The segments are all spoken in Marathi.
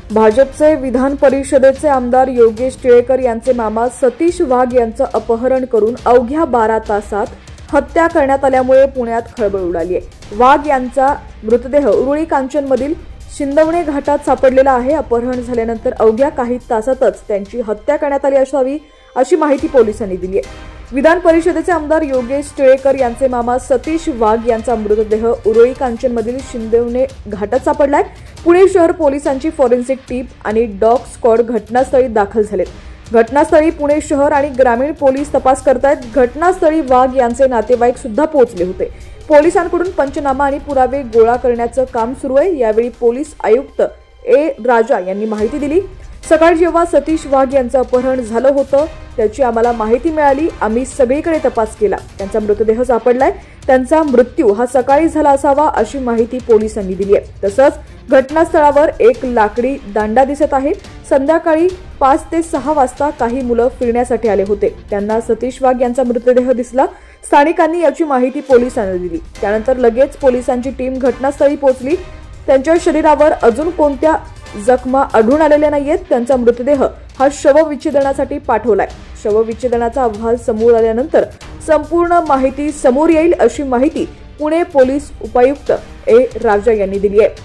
भाजपचे विधान परिषदेचे आमदार योगेश टिळेकर यांचे मामा सतीश वाघ यांचं अपहरण करून अवघ्या 12 तासात हत्या करण्यात आल्यामुळे पुण्यात खळबळ उडाली आहे। वाघ यांचा मृतदेह उरुळी कांचनमधील शिंदवणे घाटात सापडलेला आहे। अपहरण झाल्यानंतर अवघ्या काही तासातच त्यांची हत्या करण्यात आली असावी अशी माहिती पोलिसांनी दिली आहे। विधान परिषदेचे आमदार योगेश टिळेकर यांचे मामा सतीश वाघ यांचा मृतदेह उरुळी कांचनमधील शिंदवणे घाटात सापडलाय। पुणे शहर पोलिसांची फॉरेन्सिक टीम आणि डॉग स्क्वॉड घटनास्थळी दाखल झालेत। घटनास्थळी पुणे शहर आणि ग्रामीण पोलीस तपास करतायत। घटनास्थळी वाघ यांचे नातेवाईक सुद्धा पोहोचले होते। पोलिसांकडून पंचनामा आणि पुरावे गोळा करण्याचं काम सुरू आहे। यावेळी पोलीस आयुक्त ए राजा यांनी माहिती दिली। सकाळी जेव्हा सतीश वाघ यांचं अपहरण झालं होतं त्याची आम्हाला माहिती मिळाली। आम्ही सगळीकडे तपास केला। त्यांचा मृतदेह सापडलाय। त्यांचा मृत्यू हा सकाळी झाला असावा अशी माहिती पोलिसांनी दिली आहे। तसंच घटनास्थळावर एक लाकडी दांडा दिसत आहे। संध्याकाळी 5 ते 6 वाजता काही मुलं फिरण्यासाठी आले होते। त्यांना सतीश वाघ यांचा मृतदेह दिसला। स्थानिकांनी याची माहिती पोलिसांना दिली। त्यानंतर लगेच पोलिसांची टीम घटनास्थळी पोहोचली। त्यांच्या शरीरावर अजून कोणत्या जखमा आढळून आलेल्या नाहीयेत। त्यांचा मृतदेह हा शवविच्छेदनासाठी पाठवलाय। शवविच्छेदनाचा अहवाल समोर आल्यानंतर संपूर्ण माहिती समोर येईल अशी माहिती पुणे पोलीस उपायुक्त ए राजा यांनी दिली आहे।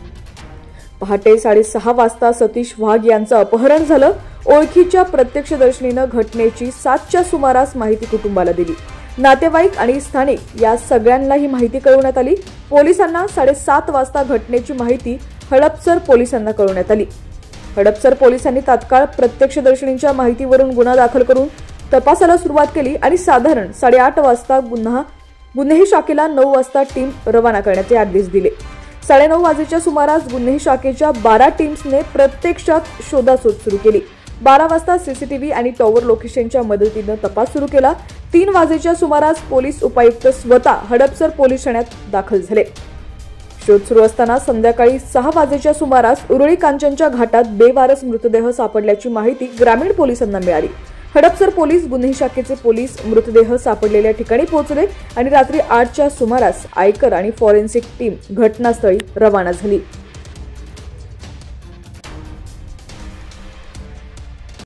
पहाटे 6:30 वाजता सतीश वाघ यांचं अपहरण झालं। ओळखीच्या प्रत्यक्षदर्शीनं घटनेची 7च्या सुमारास माहिती कुटुंबाला दिली। नातेवाईक आणि स्थानिक या सगळ्यांना ही माहिती कळवण्यात आली। पोलिसांना 7:30 वाजता घटनेची माहिती हडपसर पोलिसांना कळवण्यात आली। हडपसर पोलिसांनी तात्काळ प्रत्यक्षदर्शींच्या माहितीवरून गुन्हा दाखल करून तपासाला सुरुवात केली आणि साधारण 8:30 वाजता गुन्हे शाखेला 9 वाजता टीम रवाना करण्याचे आदेश दिले। 9:30 वाजेच्या सुमारास गुन्हे शाखेच्या 12 टीम्सने प्रत्यक्षात शोधाशोध सुरू केली। 12 वाजता सीसीटीव्ही आणि टॉवर लोकेशनच्या मदतीने तपास सुरू केला। 3 वाजेच्या सुमारास पोलीस उपायुक्त स्वतः हडपसर पोलीस ठाण्यात दाखल झाले। शोध सुरू असताना संध्याकाळी 6 वाजेच्या सुमारास उरुळी कांचनच्या घाटात बेवारस मृतदेह सापडल्याची माहिती ग्रामीण पोलिसांना मिळाली। हडपसर पोलीस गुन्हे शाखेचे पोलीस मृतदेह सापडलेल्या ठिकाणी पोहोचले आणि रात्री 8च्या सुमारास आयकर आणि फॉरेन्सिक टीम घटनास्थळी रवाना झाली।